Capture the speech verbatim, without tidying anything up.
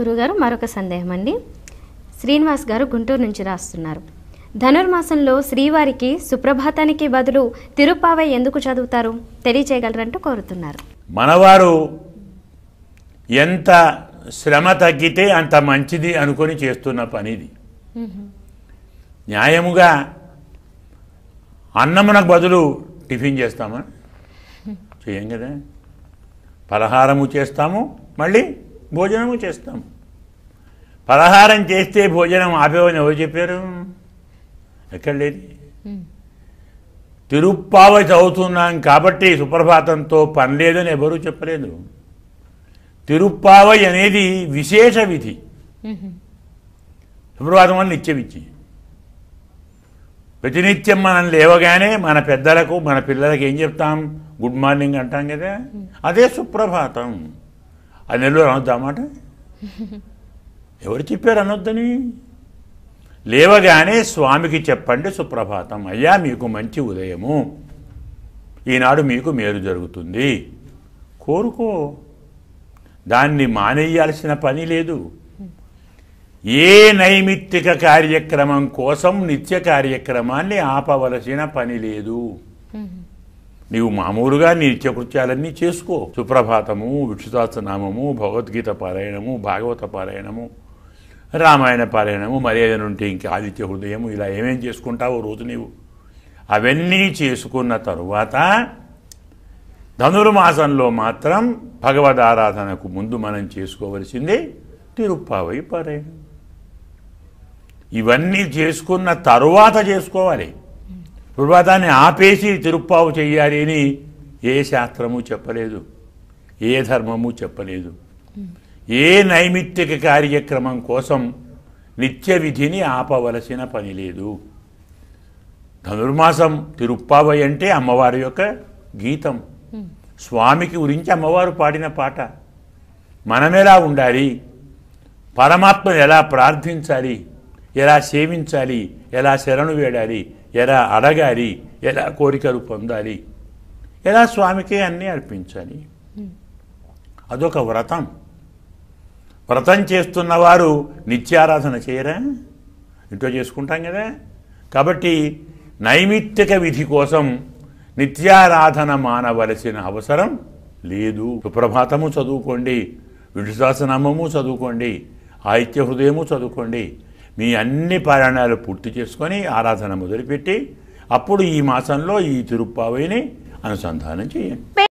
గురుగారు మరొక సందేహం అండి. శ్రీనివాస్ గారు గుంటూరు నుంచి రాస్తున్నారు. ధనుర్మాసంలో శ్రీవారికి సుప్రభాతానికి బదులు తిరుప్పావై ఎందుకు చదువుతారు తెలియచేయగలరంటూ కోరుతున్నారు. మనవారు ఎంత శ్రమ తగ్గితే అంత మంచిది అనుకొని చేస్తున్న పనిది. న్యాయముగా అన్నమునకు బదులు టిఫిన్ చేస్తామా? చేయం కదా. పలహారము చేస్తాము, మళ్ళీ భోజనము చేస్తాము. పలహారం చేస్తే భోజనం ఆపేవని ఎవరు చెప్పారు? ఎక్కడ లేదు. తిరుప్పావై చదువుతున్నాం కాబట్టి సుప్రభాతంతో పని లేదని ఎవరూ చెప్పలేదు. తిరుప్పావై అనేది విశేష విధి. సుప్రభాతం వల్ల నిత్య విధి. ప్రతినిత్యం మనం లేవగానే మన పెద్దలకు మన పిల్లలకు ఏం చెప్తాం? గుడ్ మార్నింగ్ అంటాం కదా. అదే సుప్రభాతం. అది నెల్లూరు అనొద్దామాట? ఎవరు చెప్పారు అనొద్దని? లేవగానే స్వామికి చెప్పండి సుప్రభాతం. అయ్యా మీకు మంచి ఉదయము, ఈనాడు మీకు మేలు జరుగుతుంది, కోరుకో. దాన్ని మానేయాల్సిన పని లేదు. ఏ నైమిత్తిక కార్యక్రమం కోసం నిత్య కార్యక్రమాన్ని ఆపవలసిన పని లేదు. నీవు మామూలుగా నీ నిత్యకృత్యాలన్నీ చేసుకో. సుప్రభాతము, విష్ణుసహస్రనామము, భగవద్గీత పారాయణము, భాగవత పారాయణము, రామాయణ పారాయణము, మర్యాద ఉంటే ఇంకా ఆదిత్య హృదయము, ఇలా ఏమేం చేసుకుంటావో రోజు నీవు అవన్నీ చేసుకున్న తరువాత ధనుర్మాసంలో మాత్రం భగవద్ ఆరాధనకు ముందు మనం చేసుకోవలసింది తిరుప్పావై పారాయణం. ఇవన్నీ చేసుకున్న తరువాత చేసుకోవాలి. సుప్రభాతాన్ని ఆపేసి తిరుప్పావు చెయ్యాలి అని ఏ శాస్త్రము చెప్పలేదు, ఏ ధర్మము చెప్పలేదు. ఏ నైమిత్తిక కార్యక్రమం కోసం నిత్య విధిని ఆపవలసిన పని లేదు. ధనుర్మాసం తిరుప్పావై అంటే అమ్మవారి యొక్క గీతం. స్వామికి గురించి అమ్మవారు పాడిన పాట. మనమెలా ఉండాలి, పరమాత్మను ఎలా ప్రార్థించాలి, ఎలా సేవించాలి, ఎలా శరణు వేడాలి, ఎలా అడగాలి, ఎలా కోరికలు పొందాలి, ఎలా స్వామికి అన్నీ అర్పించాలి. అదొక వ్రతం. వ్రతం చేస్తున్నవారు నిత్యారాధన చేయరా? ఇంట్లో చేసుకుంటాం కదా. కాబట్టి నైమిత్తిక విధి కోసం నిత్యారాధన మానవలసిన అవసరం లేదు. సుప్రభాతము చదువుకోండి, విష్ణుసహస్రనామము చదువుకోండి, ఆదిత్య హృదయము చదువుకోండి. మీ అన్ని పారాయణాలు పూర్తి చేసుకొని ఆరాధన మొదలుపెట్టి అప్పుడు ఈ మాసంలో ఈ తిరుప్పావైని అనుసంధానం చేయండి.